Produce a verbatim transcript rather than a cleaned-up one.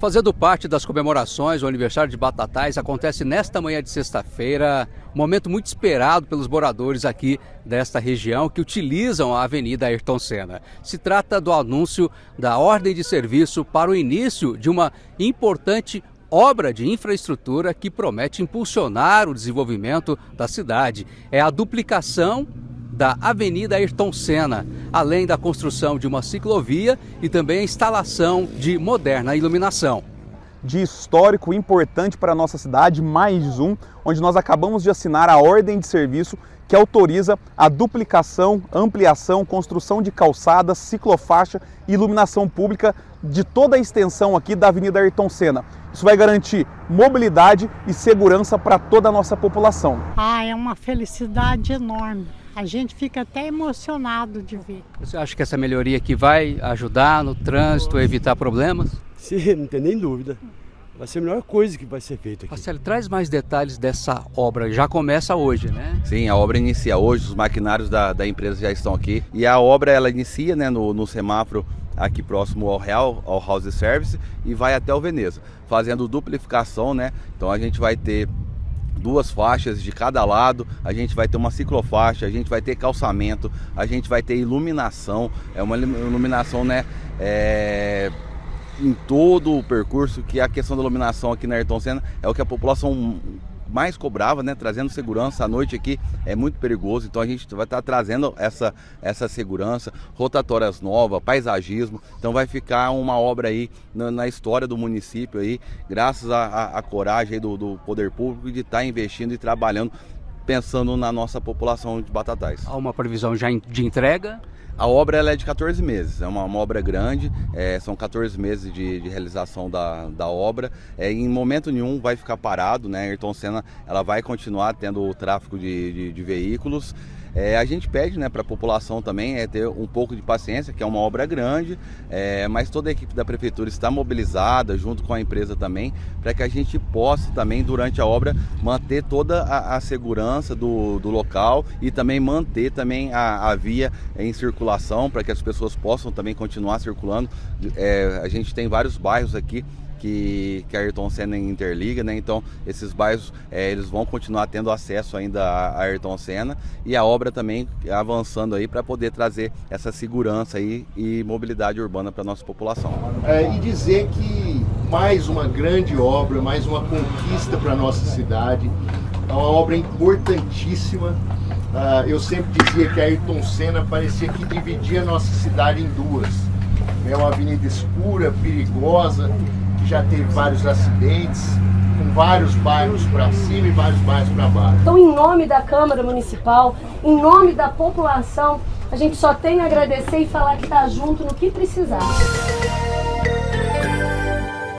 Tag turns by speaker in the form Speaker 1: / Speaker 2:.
Speaker 1: Fazendo parte das comemorações, o aniversário de Batatais acontece nesta manhã de sexta-feira, um momento muito esperado pelos moradores aqui desta região que utilizam a Avenida Ayrton Senna. Se trata do anúncio da ordem de serviço para o início de uma importante obra de infraestrutura que promete impulsionar o desenvolvimento da cidade. É a duplicação da Avenida Ayrton Senna, além da construção de uma ciclovia e também a instalação de moderna iluminação.
Speaker 2: De histórico importante para a nossa cidade, mais um, onde nós acabamos de assinar a ordem de serviço que autoriza a duplicação, ampliação, construção de calçadas, ciclofaixa e iluminação pública de toda a extensão aqui da Avenida Ayrton Senna. Isso vai garantir mobilidade e segurança para toda a nossa população.
Speaker 3: Ah, é uma felicidade enorme. A gente fica até emocionado de ver.
Speaker 1: Você acha que essa melhoria aqui vai ajudar no trânsito, a evitar problemas?
Speaker 4: Sim, não tem nem dúvida. Vai ser a melhor coisa que vai ser feita aqui.
Speaker 1: Marcelo, traz mais detalhes dessa obra. Já começa hoje, né?
Speaker 5: Sim, a obra inicia hoje, os maquinários da, da empresa já estão aqui. E a obra ela inicia, né, no, no semáforo aqui próximo ao Real, ao House Service, e vai até o Veneza, fazendo duplicação, né? Então a gente vai ter duas faixas de cada lado, a gente vai ter uma ciclofaixa, a gente vai ter calçamento, a gente vai ter iluminação, é uma iluminação, né, é, em todo o percurso, que a questão da iluminação aqui na Ayrton Senna é o que a população mais cobrava, né, trazendo segurança. À noite aqui é muito perigoso, então a gente vai estar trazendo essa, essa segurança, rotatórias novas, paisagismo, então vai ficar uma obra aí na, na história do município aí, graças à coragem aí do, do poder público de estar investindo e trabalhando, pensando na nossa população de Batatais.
Speaker 1: Há uma previsão já de entrega?
Speaker 5: A obra ela é de quatorze meses, é uma, uma obra grande, é, são quatorze meses de, de realização da, da obra. É, em momento nenhum vai ficar parado, né? A Ayrton Senna ela vai continuar tendo o tráfego de, de, de veículos. É, a gente pede, né, para a população também é ter um pouco de paciência, que é uma obra grande, é, mas toda a equipe da prefeitura está mobilizada junto com a empresa também, para que a gente possa também durante a obra manter toda a, a segurança do, do local e também manter também a, a via em circulação, para que as pessoas possam também continuar circulando. É, a gente tem vários bairros aqui Que, que a Ayrton Senna interliga, né? Então esses bairros é, eles vão continuar tendo acesso ainda à Ayrton Senna, e a obra também avançando aí para poder trazer essa segurança aí e mobilidade urbana para a nossa população.
Speaker 6: É, e dizer que mais uma grande obra, mais uma conquista para a nossa cidade, é uma obra importantíssima. Uh, eu sempre dizia que a Ayrton Senna parecia que dividia a nossa cidade em duas. É uma avenida escura, perigosa, que já teve vários acidentes, com vários bairros para cima e vários bairros para baixo.
Speaker 7: Então, em nome da Câmara Municipal, em nome da população, a gente só tem a agradecer e falar que está junto no que precisar.